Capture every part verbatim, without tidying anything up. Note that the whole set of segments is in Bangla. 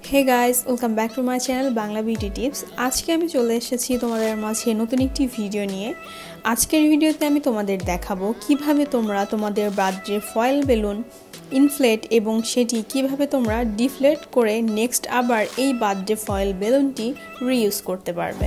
Hey guys, welcome back to my channel Bangla Beauty Tips. আজকে আমি চলে এসেছি তোমাদের মাঝে নতুন একটি ভিডিও নিয়ে। আজকের ভিডিওতে আমি তোমাদের দেখাবো কিভাবে তোমরা তোমাদের বার্থডে ফয়েল বেলুন ইনফ্লেট এবং সেটি কিভাবে তোমরা ডিফ্লেট করে নেক্সট আবার এই বার্থডে ফয়েল বেলুনটি রিইউজ করতে পারবে।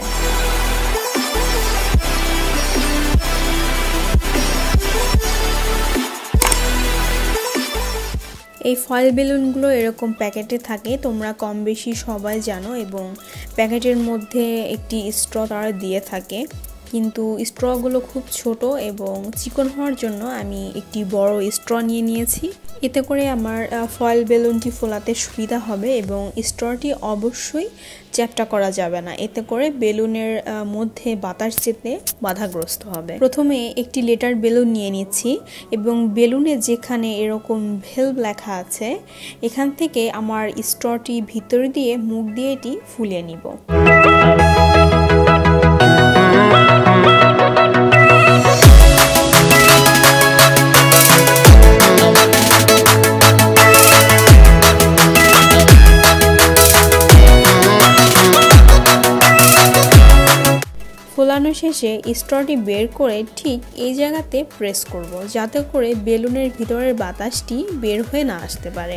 এই ফয়েল বেলুনগুলো এরকম প্যাকেটে থাকে, তোমরা কম বেশি সবাই জানো, এবং প্যাকেটের মধ্যে একটি স্ট্র তারা দিয়ে থাকে, কিন্তু স্ট্রগুলো খুব ছোট এবং চিকন হওয়ার জন্য আমি একটি বড় স্ট্র নিয়ে নিয়েছি। এতে করে আমার ফয়েল বেলুনটি ফোলাতে সুবিধা হবে এবং স্ট্রটি অবশ্যই চ্যাপটা করা যাবে না, এতে করে বেলুনের মধ্যে বাতাস যেতে বাধাগ্রস্ত হবে। প্রথমে একটি লেটার বেলুন নিয়ে নিচ্ছি এবং বেলুনে যেখানে এরকম ভেলভ লেখা আছে এখান থেকে আমার স্ট্রটি ভিতর দিয়ে মুখ দিয়ে এটি ফুলিয়ে নিব। ফোলানো শেষে স্ট্রটি বের করে ঠিক এই জায়গাতে প্রেস করব, যাতে করে বেলুনের ভিতরের বাতাসটি বের হয়ে না আসতে পারে।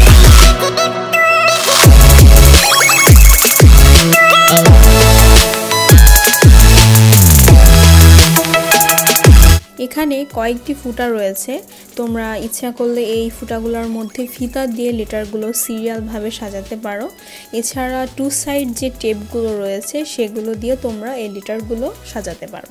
এখানে কয়েকটি ফুটা রয়েছে, তোমরা ইচ্ছা করলে এই ফুটাগুলোর মধ্যে ফিতা দিয়ে লেটারগুলো সিরিয়ালভাবে সাজাতে পারো। এছাড়া টু সাইড যে টেপগুলো রয়েছে সেগুলো দিয়ে তোমরা এই লেটারগুলো সাজাতে পারো।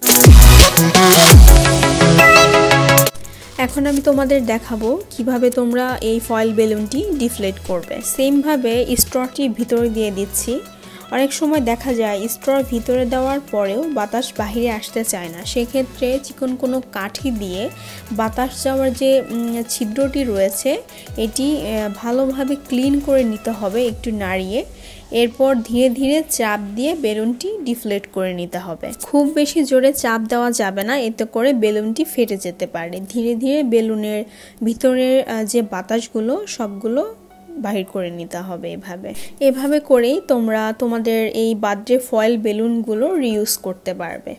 এখন আমি তোমাদের দেখাবো কিভাবে তোমরা এই ফয়েল বেলুনটি ডিফ্লেট করবে। সেমভাবে স্ট্রটি ভিতরে দিয়ে দিচ্ছি। অনেক সময় দেখা যায় স্ট্রর ভিতরে দেওয়ার পরেও বাতাস বাহিরে আসতে চায় না, সেক্ষেত্রে চিকন কোনো কাঠি দিয়ে বাতাস যাওয়ার যে ছিদ্রটি রয়েছে এটি ভালোভাবে ক্লিন করে নিতে হবে, একটু নাড়িয়ে। এরপর ধীরে ধীরে চাপ দিয়ে বেলুনটি ডিফ্লেট করে নিতে হবে। খুব বেশি জোরে চাপ দেওয়া যাবে না, এতে করে বেলুনটি ফেটে যেতে পারে। ধীরে ধীরে বেলুনের ভিতরের যে বাতাসগুলো সবগুলো বাহির করে নিতে হবে। এভাবে এভাবে করেই তোমরা তোমাদের এই বার্থডে ফয়েল বেলুনগুলো রিইউজ করতে পারবে।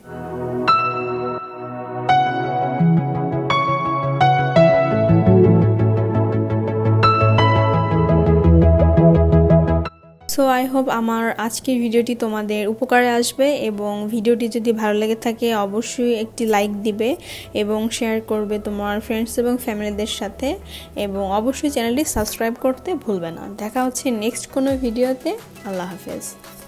সো আই হোপ আমার আজকের ভিডিওটি তোমাদের উপকারে আসবে, এবং ভিডিওটি যদি ভালো লেগে থাকে অবশ্যই একটি লাইক দিবে এবং শেয়ার করবে তোমার ফ্রেন্ডস এবং ফ্যামিলিদের সাথে, এবং অবশ্যই চ্যানেলটি সাবস্ক্রাইব করতে ভুলবে না। দেখা হচ্ছে নেক্সট কোনো ভিডিওতে। আল্লাহ হাফেজ।